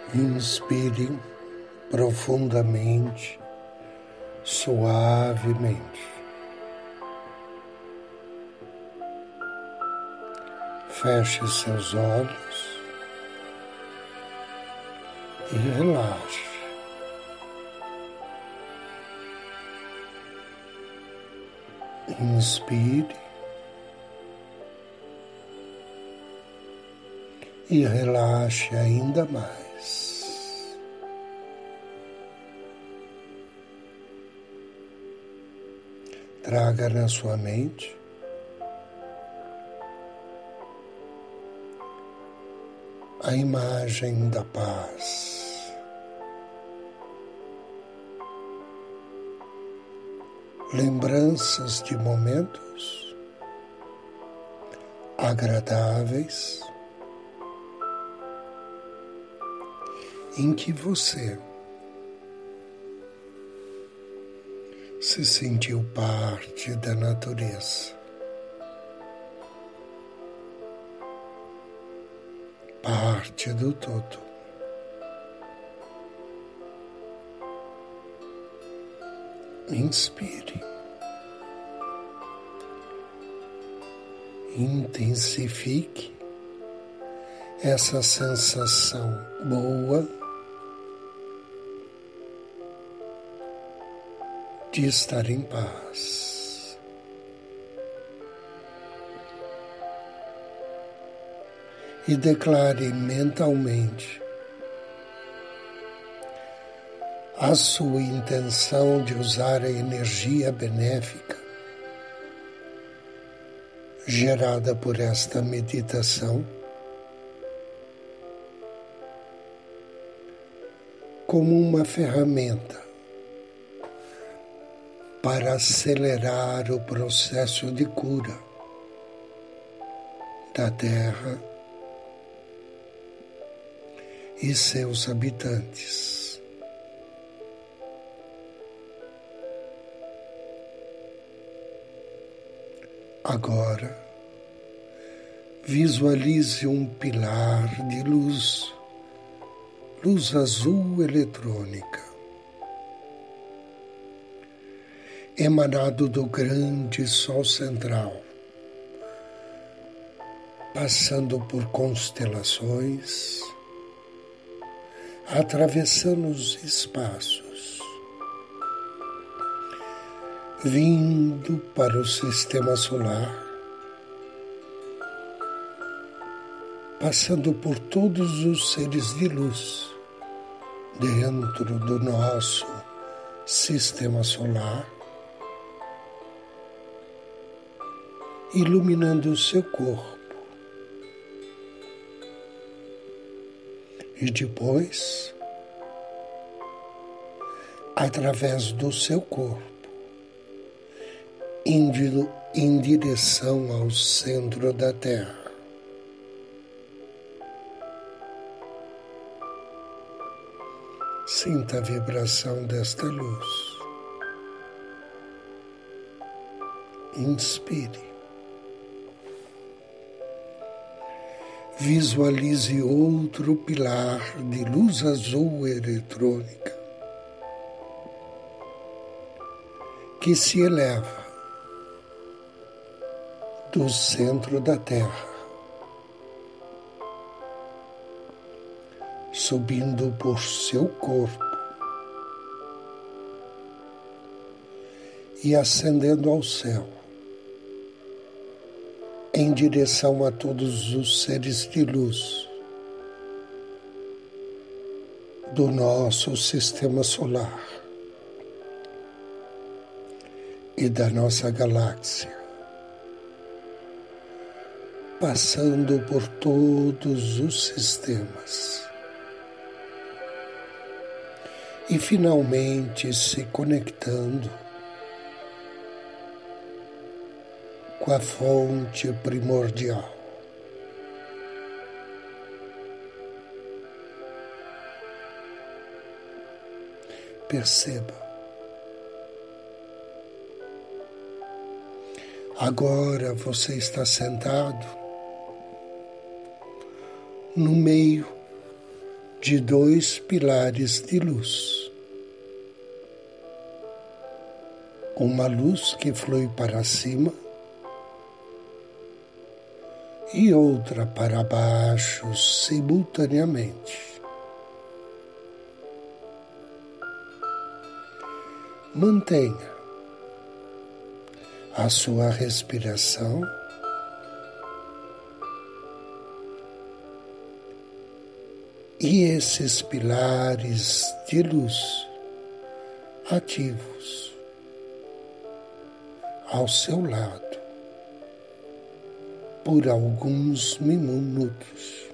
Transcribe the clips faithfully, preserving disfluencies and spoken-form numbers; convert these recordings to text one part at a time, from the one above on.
Inspire profundamente, suavemente. Feche seus olhos e relaxe. Inspire e relaxe ainda mais. Traga na sua mente a imagem da paz, lembranças de momentos agradáveis em que você se sentiu parte da natureza, parte do todo. Inspire. Intensifique essa sensação boa de estar em paz. E declare mentalmente a sua intenção de usar a energia benéfica gerada por esta meditação como uma ferramenta para acelerar o processo de cura da Terra e seus habitantes. Agora, visualize um pilar de luz, luz azul eletrônica, emanado do grande Sol central, passando por constelações, atravessando os espaços, vindo para o sistema solar, passando por todos os seres de luz dentro do nosso sistema solar, iluminando o seu corpo. E depois, através do seu corpo, indo em direção ao centro da Terra. Sinta a vibração desta luz. Inspire. Visualize outro pilar de luz azul eletrônica que se eleva do centro da Terra, subindo por seu corpo e ascendendo ao céu, em direção a todos os seres de luz do nosso sistema solar e da nossa galáxia, passando por todos os sistemas e finalmente se conectando com a fonte primordial. Perceba. Agora você está sentado no meio de dois pilares de luz. Uma luz que flui para cima e outra para baixo simultaneamente. Mantenha a sua respiração e esses pilares de luz ativos ao seu lado por alguns minutos.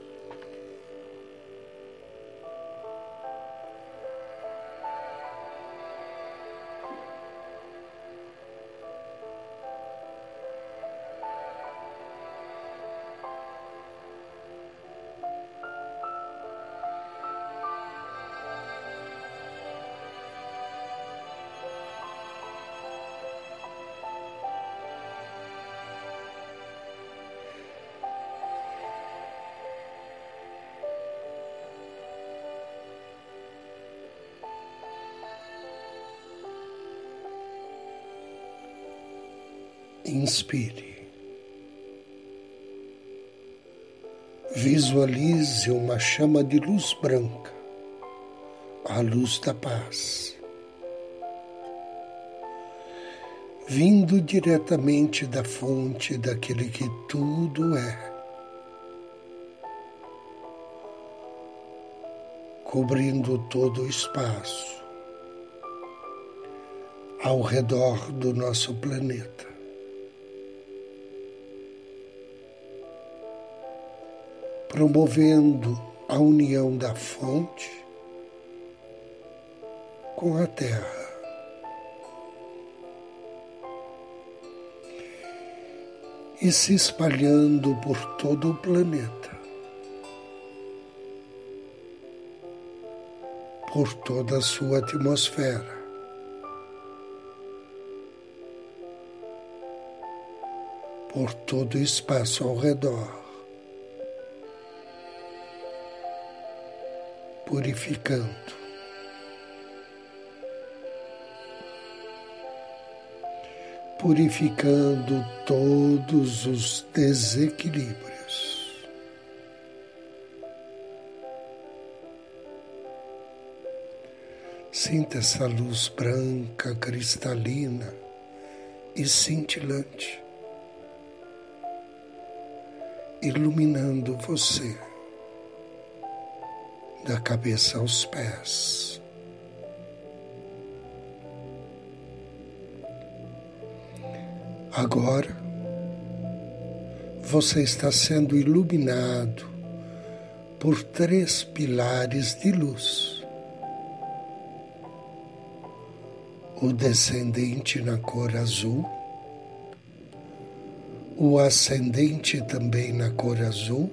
Inspire. Visualize uma chama de luz branca, a luz da paz, vindo diretamente da fonte daquele que tudo é, cobrindo todo o espaço ao redor do nosso planeta. Promovendo a união da fonte com a Terra. E se espalhando por todo o planeta, por toda a sua atmosfera, por todo o espaço ao redor. Purificando, purificando todos os desequilíbrios. Sinta essa luz branca, cristalina e cintilante, iluminando você. Da cabeça aos pés. Agora, você está sendo iluminado por três pilares de luz. O descendente na cor azul, o ascendente também na cor azul,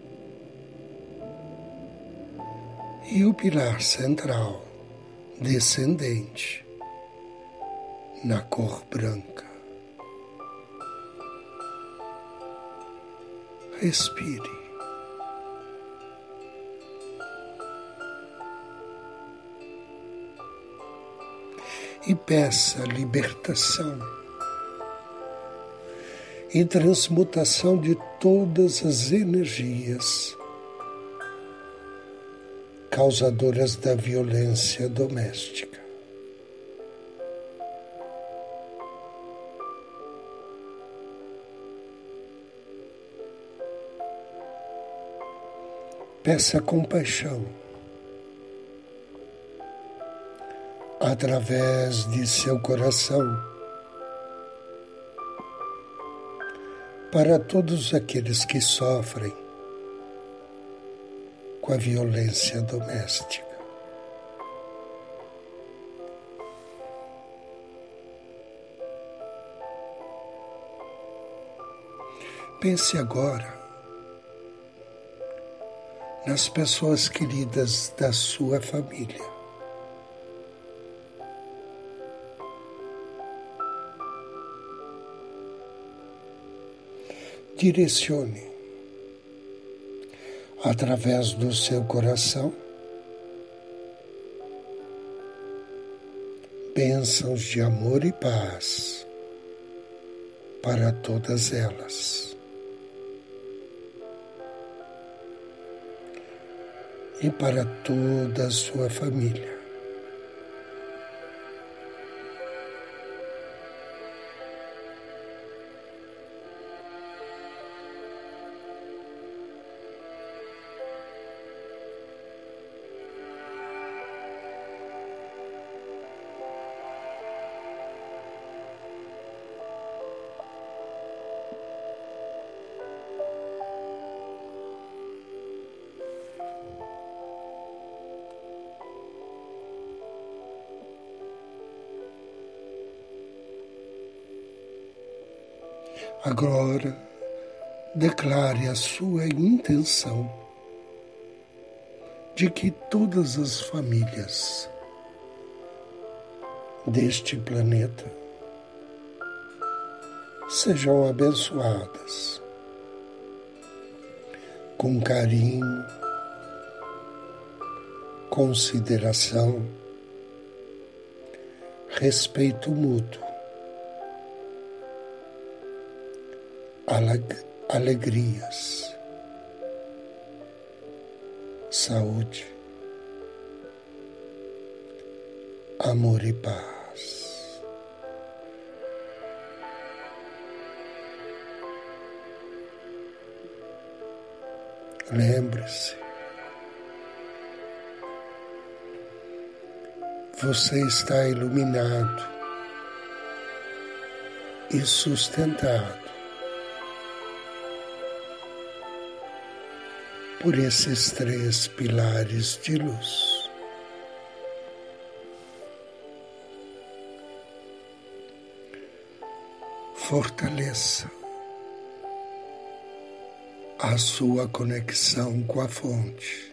e o pilar central, descendente, na cor branca. Respire. E peça libertação e transmutação de todas as energias causadoras da violência doméstica. Peça compaixão através de seu coração para todos aqueles que sofrem com a violência doméstica. Pense agora nas pessoas queridas da sua família. Direcione através do seu coração, bênçãos de amor e paz para todas elas. E para toda a sua família. Agora, declare a sua intenção de que todas as famílias deste planeta sejam abençoadas com carinho, consideração, respeito mútuo, alegrias, saúde, amor e paz. Lembre-se, você está iluminado e sustentado por esses três pilares de luz. Fortaleça a sua conexão com a fonte.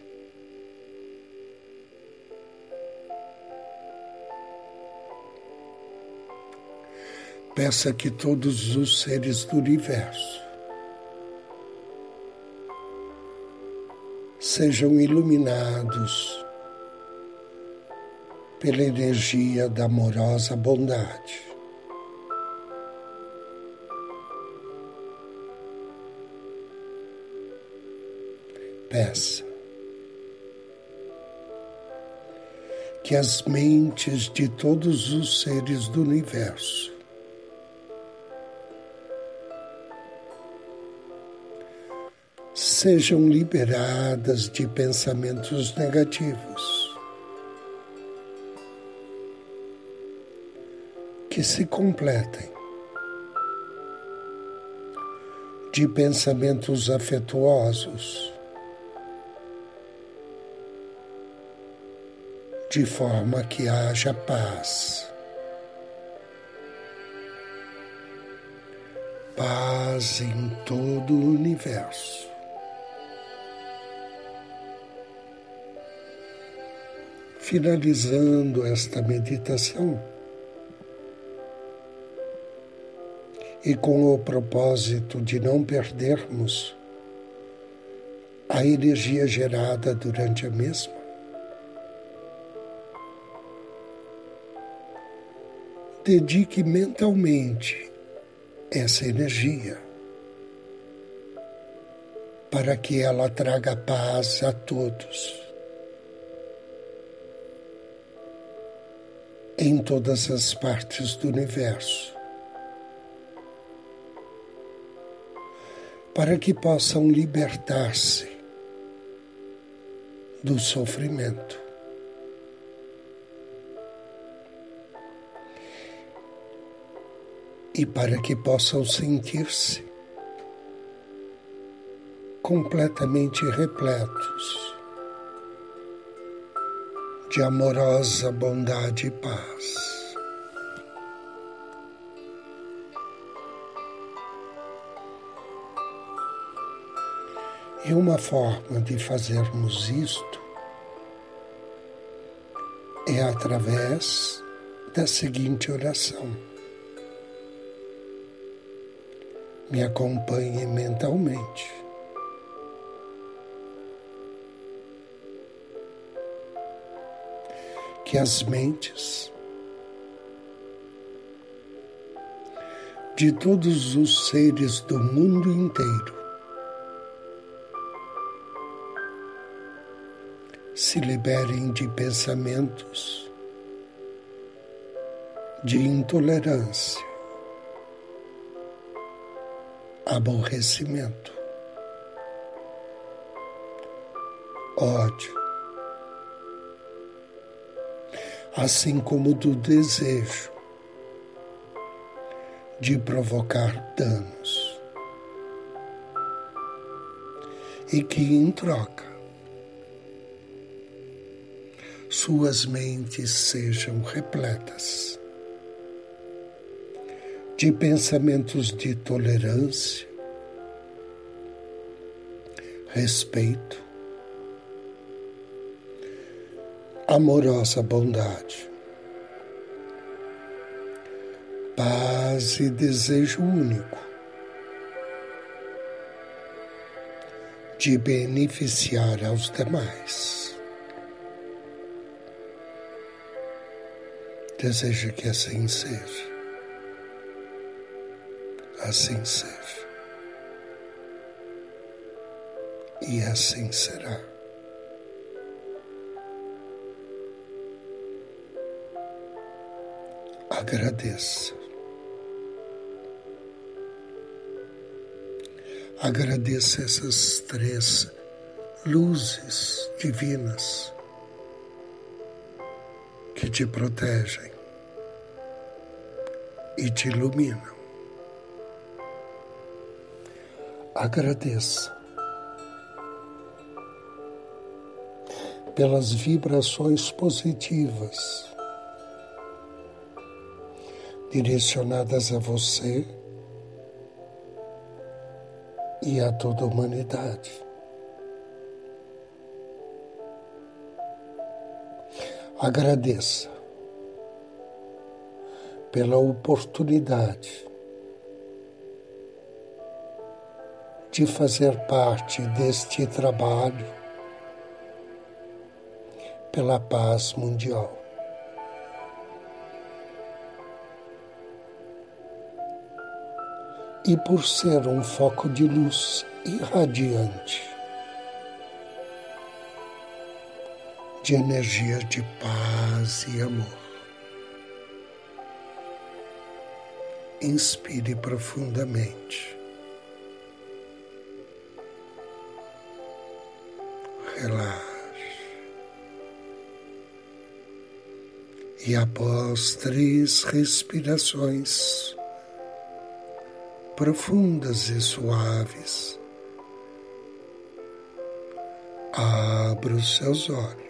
Peça que todos os seres do universo sejam iluminados pela energia da amorosa bondade. Peça que as mentes de todos os seres do universo sejam liberadas de pensamentos negativos, que se completem de pensamentos afetuosos, de forma que haja paz. Paz em todo o universo. Finalizando esta meditação, e com o propósito de não perdermos a energia gerada durante a mesma, dedique mentalmente essa energia para que ela traga paz a todos, em todas as partes do universo, para que possam libertar-se do sofrimento. E para que possam sentir-se completamente repletos de amorosa bondade e paz. E uma forma de fazermos isto é através da seguinte oração. Me acompanhe mentalmente. que as mentes de todos os seres do mundo inteiro se liberem de pensamentos de intolerância, aborrecimento, ódio, assim como do desejo de provocar danos, e que, em troca, suas mentes sejam repletas de pensamentos de tolerância, respeito, amorosa bondade, paz e desejo único de beneficiar aos demais. Desejo que assim seja. Assim seja. E assim será. Agradeça. Agradeça essas três luzes divinas que te protegem e te iluminam. Agradeça pelas vibrações positivas direcionadas a você e a toda a humanidade. Agradeça pela oportunidade de fazer parte deste trabalho pela paz mundial. E por ser um foco de luz irradiante, de energia de paz e amor. Inspire profundamente. Relaxe. E após três respirações profundas e suaves, abra os seus olhos.